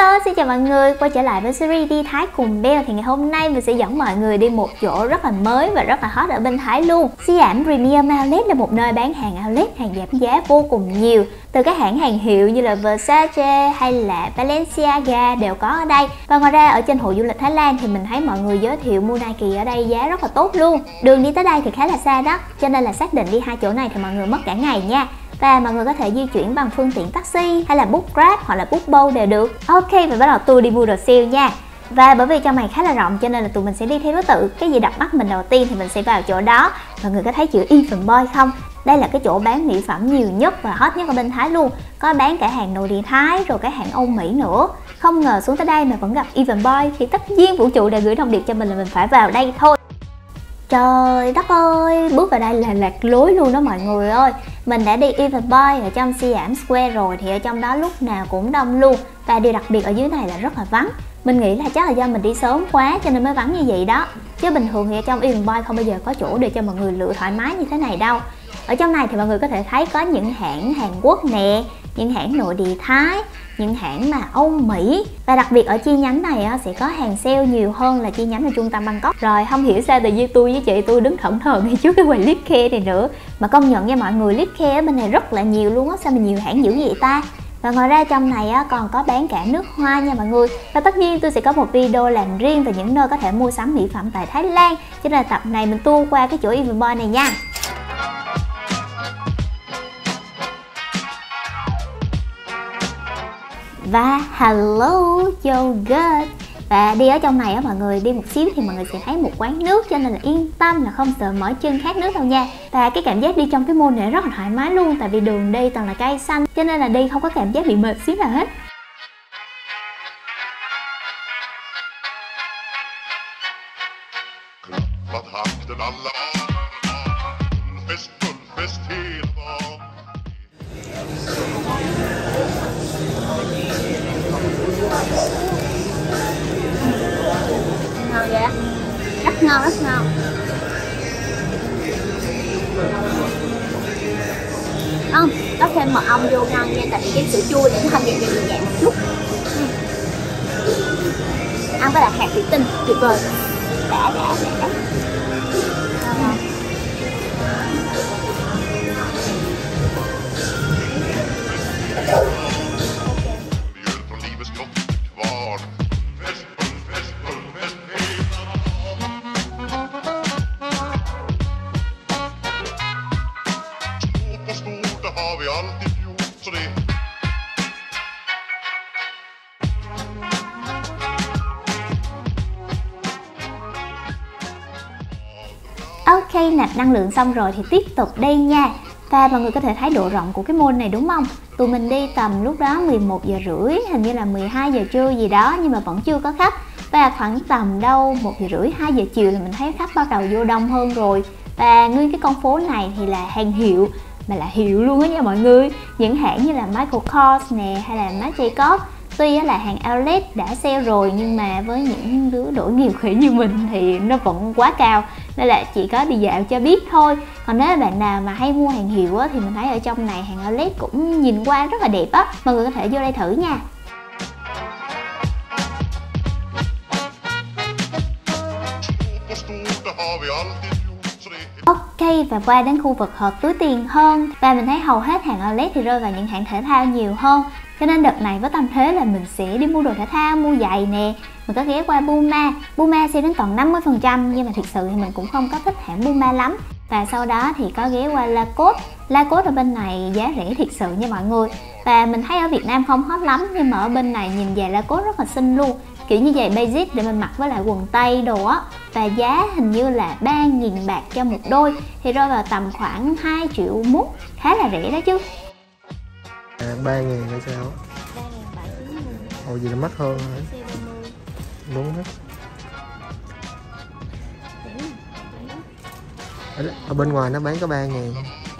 Hello, xin chào mọi người, quay trở lại với series đi Thái cùng Bell. Thì ngày hôm nay mình sẽ dẫn mọi người đi một chỗ rất là mới và rất là hot ở bên Thái luôn. Siam Premium Outlet là một nơi bán hàng outlet, hàng giảm giá vô cùng nhiều. Từ các hãng hàng hiệu như là Versace hay là Balenciaga đều có ở đây. Và ngoài ra ở trên hội du lịch Thái Lan thì mình thấy mọi người giới thiệu mua Nike ở đây giá rất là tốt luôn. Đường đi tới đây thì khá là xa đó, cho nên là xác định đi hai chỗ này thì mọi người mất cả ngày nha. Và mọi người có thể di chuyển bằng phương tiện taxi hay là book Grab hoặc là book Bolt đều được. Ok, và bắt đầu tour đi mua đồ sale nha. Và bởi vì trong này khá là rộng cho nên là tụi mình sẽ đi theo thứ tự. Cái gì đập mắt mình đầu tiên thì mình sẽ vào chỗ đó. Mọi người có thấy chữ Even Boy không? Đây là cái chỗ bán mỹ phẩm nhiều nhất và hot nhất ở bên Thái luôn. Có bán cả hàng nội địa Thái rồi cả hàng Âu Mỹ nữa. Không ngờ xuống tới đây mà vẫn gặp Even Boy thì tất nhiên vũ trụ đã gửi thông điệp cho mình là mình phải vào đây thôi. Trời đất ơi, bước vào đây là lạc lối luôn đó mọi người ơi. Mình đã đi Even Boy ở trong Siam Square rồi thì ở trong đó lúc nào cũng đông luôn. Và điều đặc biệt ở dưới này là rất là vắng. Mình nghĩ là chắc là do mình đi sớm quá cho nên mới vắng như vậy đó. Chứ bình thường thì ở trong Even Boy không bao giờ có chỗ để cho mọi người lựa thoải mái như thế này đâu. Ở trong này thì mọi người có thể thấy có những hãng Hàn Quốc nè, những hãng nội địa Thái, những hãng mà Âu Mỹ. Và đặc biệt ở chi nhánh này sẽ có hàng sale nhiều hơn là chi nhánh ở trung tâm Bangkok. Rồi không hiểu sao tự nhiên tôi với chị tôi đứng thẫn thờ ngay trước cái quầy Lip Care này nữa. Mà công nhận nha mọi người, Lip Care ở bên này rất là nhiều luôn á, sao mà nhiều hãng dữ vậy ta. Và ngoài ra trong này còn có bán cả nước hoa nha mọi người. Và tất nhiên tôi sẽ có một video làm riêng về những nơi có thể mua sắm mỹ phẩm tại Thái Lan. Cho nên là tập này mình tour qua cái chỗ Even Boy này nha. Và hello yogurt. Và đi ở trong này mọi người đi một xíu thì mọi người sẽ thấy một quán nước, cho nên là yên tâm là không sợ mỏi chân khát nước đâu nha. Và cái cảm giác đi trong cái mall này rất là thoải mái luôn, tại vì đường đi toàn là cây xanh cho nên là đi không có cảm giác bị mệt xíu nào hết. Ngon vậy? Rất ngon, rất ngon. Không, có thêm mật ong vô ngon nha, tại vì cái sữa chua để nó hơi nhẹ nhẹ một chút. Ăn với lại hạt thủy tinh, tuyệt vời. Đã. Ok, nạp năng lượng xong rồi thì tiếp tục đây nha. Và mọi người có thể thấy độ rộng của cái mall này đúng không? Tụi mình đi tầm lúc đó 11 giờ rưỡi, hình như là 12 giờ trưa gì đó nhưng mà vẫn chưa có khách. Và khoảng tầm đâu 1 giờ rưỡi, 2 giờ chiều là mình thấy khách bắt đầu vô đông hơn rồi. Và nguyên cái con phố này thì là hàng hiệu, mà là hiệu luôn á nha mọi người. Những hãng như là Michael Kors nè hay là Marc Jacobs. Tuy là hàng outlet đã sale rồi nhưng mà với những đứa đổi nghèo khỉ như mình thì nó vẫn quá cao, nên là chỉ có đi dạo cho biết thôi. Còn nếu bạn nào mà hay mua hàng hiệu thì mình thấy ở trong này hàng outlet cũng nhìn qua rất là đẹp á. Mọi người có thể vô đây thử nha. Ok, và qua đến khu vực hộp túi tiền hơn. Và mình thấy hầu hết hàng outlet thì rơi vào những hãng thể thao nhiều hơn. Cho nên đợt này với tâm thế là mình sẽ đi mua đồ thể thao, mua giày nè. Mình có ghé qua Puma. Puma sẽ đến tận 50%, nhưng mà thực sự thì mình cũng không có thích hãng Puma lắm. Và sau đó thì có ghé qua Lacoste. Lacoste ở bên này giá rẻ thiệt sự nha mọi người. Và mình thấy ở Việt Nam không hot lắm, nhưng mà ở bên này nhìn giày Lacoste rất là xinh luôn. Kiểu như giày basic để mình mặc với lại quần tây đồ á. Và giá hình như là 3.000 baht cho một đôi, thì rơi vào tầm khoảng 2 triệu mút, khá là rẻ đó chứ. 3.000 hay sao? 3.790. Ồ gì là mắc hơn hả? Đúng hết. Ở bên ngoài nó bán có 3.000.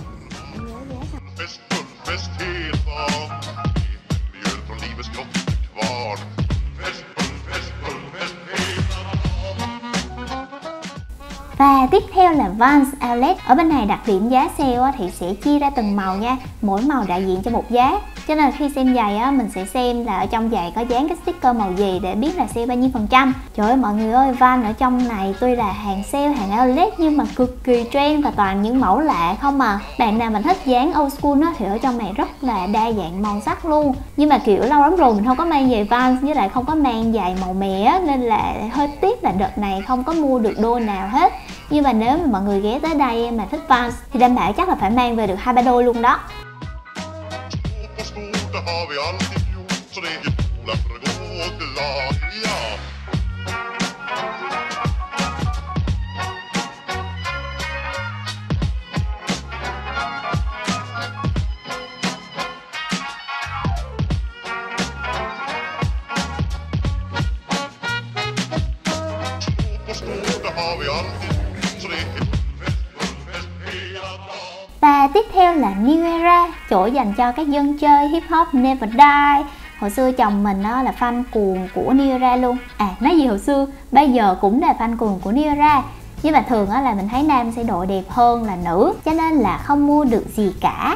Và tiếp theo là Vans Outlet. Ở bên này đặc điểm giá sale thì sẽ chia ra từng màu nha. Mỗi màu đại diện cho một giá. Cho nên khi xem giày á, mình sẽ xem là ở trong giày có dán cái sticker màu gì để biết là sale bao nhiêu %. Trời ơi mọi người ơi, Vans ở trong này tuy là hàng sale, hàng outlet nhưng mà cực kỳ trend và toàn những mẫu lạ không à. Bạn nào mình thích dáng old school á thì ở trong này rất là đa dạng màu sắc luôn. Nhưng mà kiểu lâu lắm rồi mình không có mang giày Vans với lại không có mang giày màu mè á, nên là hơi tiếc là đợt này không có mua được đôi nào hết. Nhưng mà nếu mà mọi người ghé tới đây mà thích Vans thì đảm bảo chắc là phải mang về được 2-3 đôi luôn đó. Và tiếp theo là New Era, chỗ dành cho các dân chơi hip hop never die. Hồi xưa chồng mình đó là fan cuồng của New Era luôn. Nói gì hồi xưa, bây giờ cũng là fan cuồng của New Era. Nhưng mà thường là mình thấy nam sẽ độ đẹp hơn là nữ, cho nên là không mua được gì cả.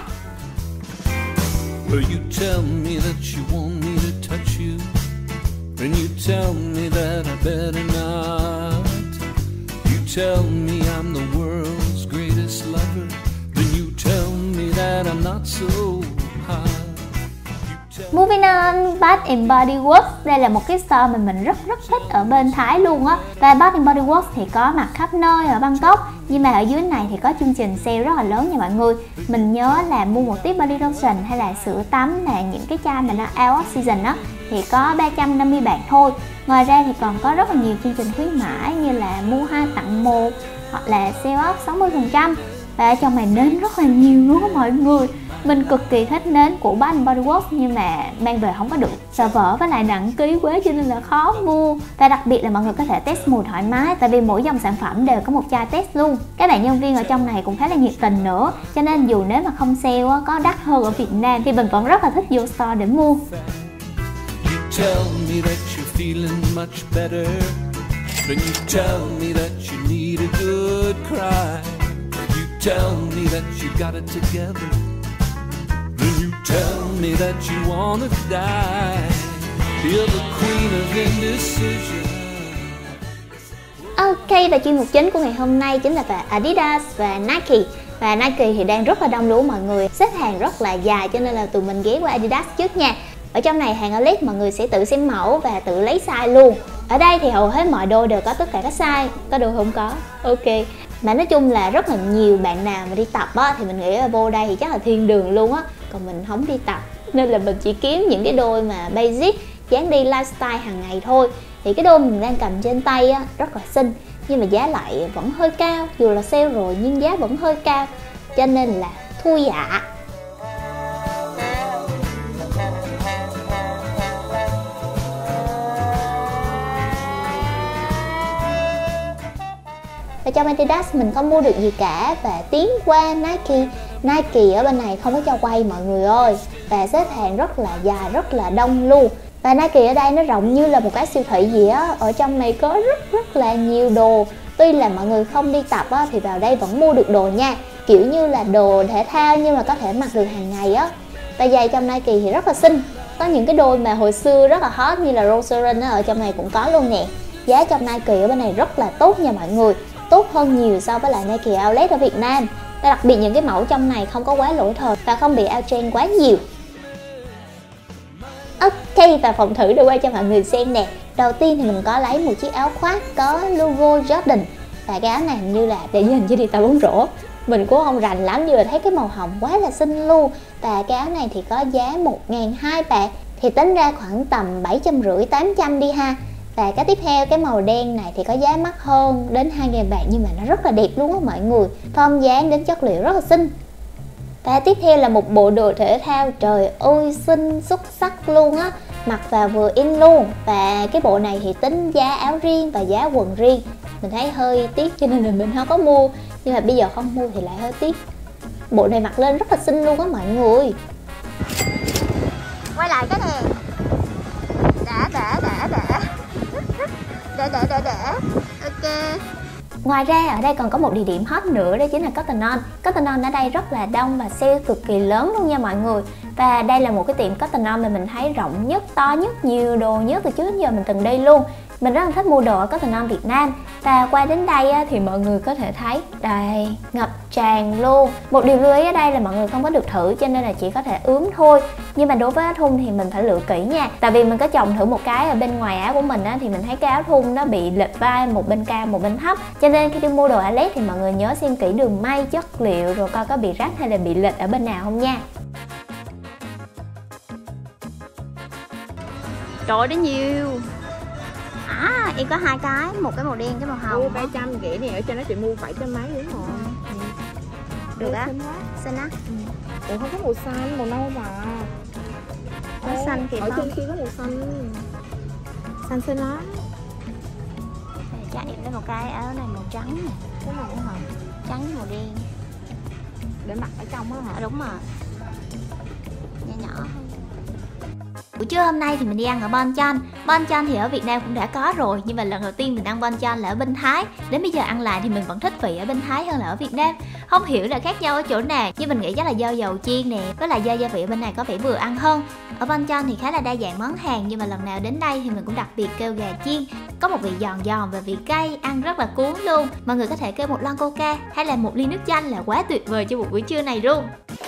Moving on, Bath & Body Works. Đây là một cái store mà mình rất thích ở bên Thái luôn á. Và Bath & Body Works thì có mặt khắp nơi ở Bangkok. Nhưng mà ở dưới này thì có chương trình sale rất là lớn nha mọi người. Mình nhớ là mua một tiếp body lotion hay là sữa tắm là những cái chai mà nó out of season á thì có 350 baht thôi. Ngoài ra thì còn có rất là nhiều chương trình khuyến mãi như là mua 2 tặng 1 hoặc là sale off 60%. Và ở trong này nến rất là nhiều luôn á mọi người. Mình cực kỳ thích nến của Bath & Body Works nhưng mà mang về không có được, sợ vỡ với lại nặng ký quá cho nên là khó mua. Và đặc biệt là mọi người có thể test mùi thoải mái, tại vì mỗi dòng sản phẩm đều có một chai test luôn. Các bạn nhân viên ở trong này cũng khá là nhiệt tình nữa, cho nên dù nếu mà không sale có đắt hơn ở Việt Nam thì mình vẫn rất là thích vô store để mua. Tell me that you got it together. Then you tell me that you wanna die. You're the queen of indecision. Ok, và chuyên mục chính của ngày hôm nay chính là về Adidas và Nike. Và Nike thì đang rất là đông đủ mọi người, xếp hàng rất là dài cho nên là tụi mình ghé qua Adidas trước nha. Ở trong này hàng outlet mọi người sẽ tự xem mẫu và tự lấy size luôn. Ở đây thì hầu hết mọi đôi đều có tất cả các size, có đôi không có. Ok. Mà nói chung là rất là nhiều bạn nào mà đi tập á thì mình nghĩ là vô đây thì chắc là thiên đường luôn á. Còn mình không đi tập nên là mình chỉ kiếm những cái đôi mà basic, dáng đi lifestyle hàng ngày thôi. Thì cái đôi mình đang cầm trên tay á rất là xinh nhưng mà giá lại vẫn hơi cao. Dù là sale rồi nhưng giá vẫn hơi cao, cho nên là thua dạ. Và trong Adidas mình không mua được gì cả và tiến qua Nike. Nike ở bên này không có cho quay mọi người ơi. Và xếp hàng rất là dài, rất là đông luôn. Và Nike ở đây nó rộng như là một cái siêu thị gì á. Ở trong này có rất là nhiều đồ. Tuy là mọi người không đi tập á, thì vào đây vẫn mua được đồ nha. Kiểu như là đồ thể thao nhưng mà có thể mặc được hàng ngày á. Và giày trong Nike thì rất là xinh. Có những cái đôi mà hồi xưa rất là hot như là Rosarin á, ở trong này cũng có luôn nè. Giá trong Nike ở bên này rất là tốt nha mọi người. Tốt hơn nhiều so với lại Nike Outlet ở Việt Nam. Và đặc biệt những cái mẫu trong này không có quá lỗi thời và không bị outtrend quá nhiều. Ok, và phòng thử để quay cho mọi người xem nè. Đầu tiên thì mình có lấy một chiếc áo khoác có logo Jordan. Và cái áo này hình như là để dành cho đi tập bóng rổ. Mình cũng không rành lắm nhưng mà thấy cái màu hồng quá là xinh luôn. Và cái áo này thì có giá 1.200 baht. Thì tính ra khoảng tầm 750-800 đi ha. Và cái tiếp theo, cái màu đen này thì có giá mắc hơn đến 2.000 baht nhưng mà nó rất là đẹp luôn á mọi người. Form dáng đến chất liệu rất là xinh. Và tiếp theo là một bộ đồ thể thao, trời ơi xinh xuất sắc luôn á. Mặc vào vừa in luôn. Và cái bộ này thì tính giá áo riêng và giá quần riêng. Mình thấy hơi tiếc cho nên là mình không có mua. Nhưng mà bây giờ không mua thì lại hơi tiếc. Bộ này mặc lên rất là xinh luôn á mọi người. Quay lại cái này. Để. Ok. Ngoài ra ở đây còn có một địa điểm hot nữa, đó chính là Cotton On. Cotton On ở đây rất là đông và sale cực kỳ lớn luôn nha mọi người. Và đây là một cái tiệm Cotton On mà mình thấy rộng nhất, to nhất, nhiều đồ nhất từ trước đến giờ mình từng đi luôn. Mình rất là thích mua đồ ở Cotton On Việt Nam. Và qua đến đây thì mọi người có thể thấy đầy ngập tràn luôn. Một điều lưu ý ở đây là mọi người không có được thử, cho nên là chỉ có thể ướm thôi. Nhưng mà đối với áo thun thì mình phải lựa kỹ nha. Tại vì mình có chồng thử một cái ở bên ngoài áo của mình thì mình thấy cái áo thun nó bị lệch vai, một bên cao một bên thấp. Cho nên khi đi mua đồ outlet thì mọi người nhớ xem kỹ đường may, chất liệu, rồi coi có bị rách hay là bị lệch ở bên nào không nha. Trời ơi, đó nhiều. Em có hai cái, một cái màu đen, cái màu hồng. 300 rẻ này, ở trên đó chị mua 700 mấy đúng không? Được á, xinh á. Ủa không có màu xanh, màu nâu mà. Có xanh kìa. Ở trên kia có màu xanh. Xanh xinh lắm. Cho em lấy một cái áo này màu trắng nè. Cái màu hả? Trắng với màu đen. Để mặc ở trong á hả? Đúng rồi. Nhỏ nhỏ. Buổi trưa hôm nay thì mình đi ăn ở Bon Chon. Bon Chon thì ở Việt Nam cũng đã có rồi, nhưng mà lần đầu tiên mình ăn Bon Chon là ở bên Thái. Đến bây giờ ăn lại thì mình vẫn thích vị ở bên Thái hơn là ở Việt Nam. Không hiểu là khác nhau ở chỗ nào, nhưng mình nghĩ chắc là do dầu chiên nè, với lại do gia vị ở bên này có vẻ vừa ăn hơn. Ở Bon Chon thì khá là đa dạng món hàng, nhưng mà lần nào đến đây thì mình cũng đặc biệt kêu gà chiên. Có một vị giòn giòn và vị cay, ăn rất là cuốn luôn. Mọi người có thể kêu một lon coca hay là một ly nước chanh là quá tuyệt vời cho một buổi trưa này luôn.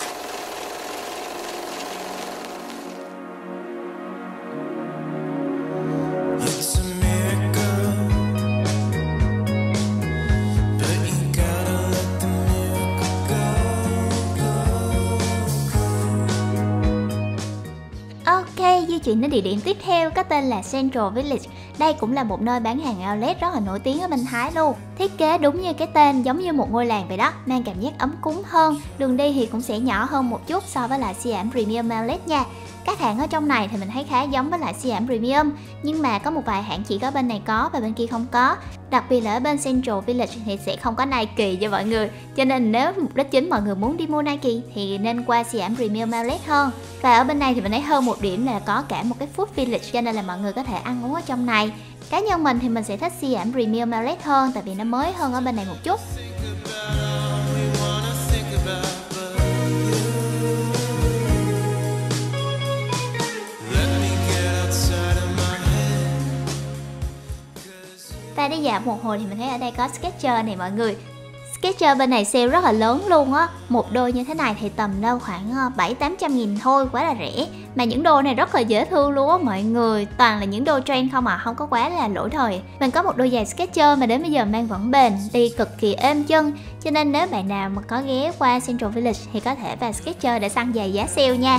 Di chuyển đến địa điểm tiếp theo có tên là Central Village. Đây cũng là một nơi bán hàng outlet rất là nổi tiếng ở bên Thái luôn. Thiết kế đúng như cái tên, giống như một ngôi làng vậy đó, mang cảm giác ấm cúng hơn. Đường đi thì cũng sẽ nhỏ hơn một chút so với lại Siam Premium Outlet nha. Các hãng ở trong này thì mình thấy khá giống với lại Siam Premium, nhưng mà có một vài hãng chỉ có bên này có và bên kia không có. Đặc biệt là ở bên Central Village thì sẽ không có Nike cho mọi người. Cho nên nếu mục đích chính mọi người muốn đi mua Nike thì nên qua Siam Premium Outlet hơn. Và ở bên này thì mình thấy hơn một điểm là có cả một cái Food Village, cho nên là mọi người có thể ăn uống ở trong này. Cá nhân mình thì mình sẽ thích Siam Premium Outlet hơn, tại vì nó mới hơn ở bên này một chút. Và đi dạo một hồi thì mình thấy ở đây có Skechers này mọi người. Skechers bên này sale rất là lớn luôn á. Một đôi như thế này thì tầm đâu khoảng 700-800 nghìn thôi, quá là rẻ. Mà những đôi này rất là dễ thương luôn á mọi người. Toàn là những đôi trend không à, không có quá là lỗi thời. Mình có một đôi giày Skechers mà đến bây giờ mang vẫn bền, đi cực kỳ êm chân. Cho nên nếu bạn nào mà có ghé qua Central Village thì có thể vào Skechers để săn giày giá sale nha.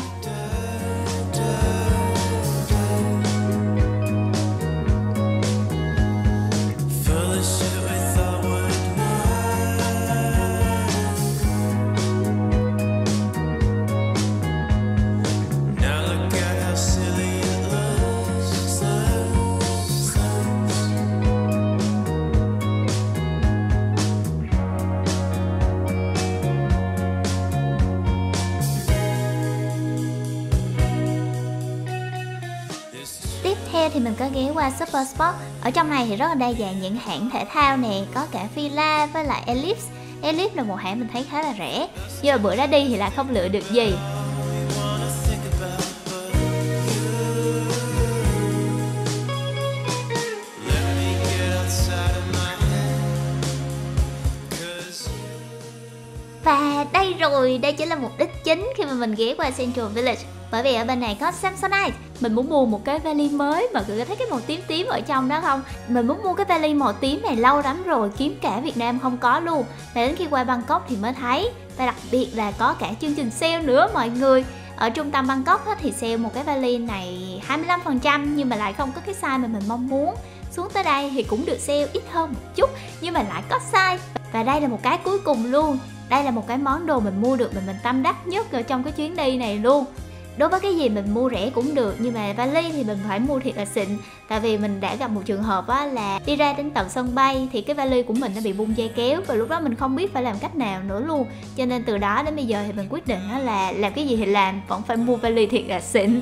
Thì mình có ghé qua Super Sport. Ở trong này thì rất là đa dạng những hãng thể thao nè, có cả Fila với lại Ellipse. Ellipse là một hãng mình thấy khá là rẻ, nhưng mà bữa đó đi thì lại không lựa được gì. Và đây rồi, đây chính là mục đích chính khi mà mình ghé qua Central Village. Bởi vì ở bên này có Samsonite. Mình muốn mua một cái vali mới, mọi người có thấy cái màu tím tím ở trong đó không? Mình muốn mua cái vali màu tím này lâu lắm rồi, kiếm cả Việt Nam không có luôn. Và đến khi qua Bangkok thì mới thấy. Và đặc biệt là có cả chương trình sale nữa mọi người. Ở trung tâm Bangkok thì sale một cái vali này 25%, nhưng mà lại không có cái size mà mình mong muốn. Xuống tới đây thì cũng được sale ít hơn một chút, nhưng mà lại có size. Và đây là một cái cuối cùng luôn. Đây là một cái món đồ mình mua được mà mình tâm đắc nhất ở trong cái chuyến đi này luôn. Đối với cái gì mình mua rẻ cũng được, nhưng mà vali thì mình phải mua thiệt là xịn. Tại vì mình đã gặp một trường hợp là đi ra đến tận sân bay thì cái vali của mình nó bị bung dây kéo, và lúc đó mình không biết phải làm cách nào nữa luôn. Cho nên từ đó đến bây giờ thì mình quyết định là làm cái gì thì làm, vẫn phải mua vali thiệt là xịn.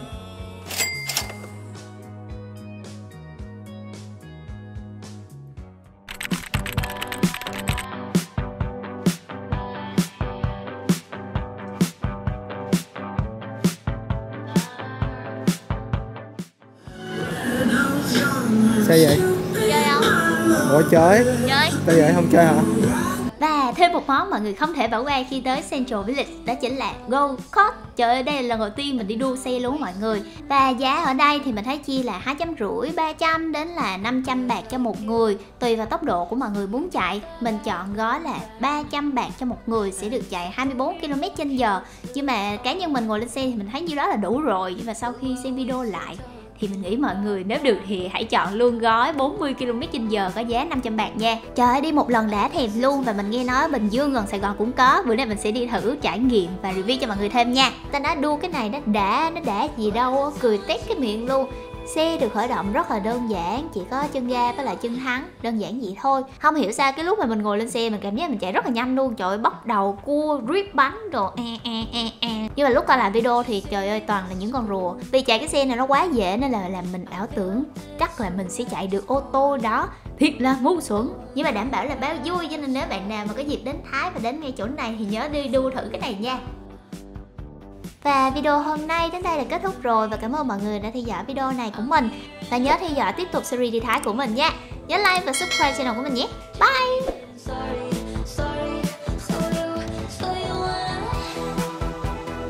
chơi. Chơi. Tại vậy không chơi hả? Và thêm một món mọi người không thể bỏ qua khi tới Central Village, đó chính là Go Kart. Trời ơi, đây là lần đầu tiên mình đi đua xe luôn mọi người. Và giá ở đây thì mình thấy chia là 250, 300 đến là 500 bạc cho một người, tùy vào tốc độ của mọi người muốn chạy. Mình chọn gói là 300 bạc cho một người, sẽ được chạy 24 km/h. Nhưng mà cá nhân mình ngồi lên xe thì mình thấy như đó là đủ rồi. Nhưng mà sau khi xem video lại thì mình nghĩ mọi người nếu được thì hãy chọn luôn gói 40 km/h có giá 500 bạc nha. Trời ơi, đi một lần đã thèm luôn. Và mình nghe nói Bình Dương gần Sài Gòn cũng có. Bữa nay mình sẽ đi thử trải nghiệm và review cho mọi người thêm nha. Ta nói đua cái này nó đã gì đâu, cười tét cái miệng luôn. Xe được khởi động rất là đơn giản, chỉ có chân ga với lại chân thắng, đơn giản vậy thôi. Không hiểu sao cái lúc mà mình ngồi lên xe mình cảm giác mình chạy rất là nhanh luôn. Trời ơi, bóc đầu, cua, rip bánh rồi Nhưng mà lúc coi làm video thì trời ơi toàn là những con rùa. Vì chạy cái xe này nó quá dễ nên là làm mình ảo tưởng chắc là mình sẽ chạy được ô tô đó. Thiệt là ngu xuẩn. Nhưng mà đảm bảo là báo vui, cho nên nếu bạn nào mà có dịp đến Thái và đến ngay chỗ này thì nhớ đi đua thử cái này nha. Và video hôm nay đến đây là kết thúc rồi. Và cảm ơn mọi người đã theo dõi video này của mình. Và nhớ theo dõi tiếp tục series đi Thái của mình nha. Nhớ like và subscribe channel của mình nhé. Bye.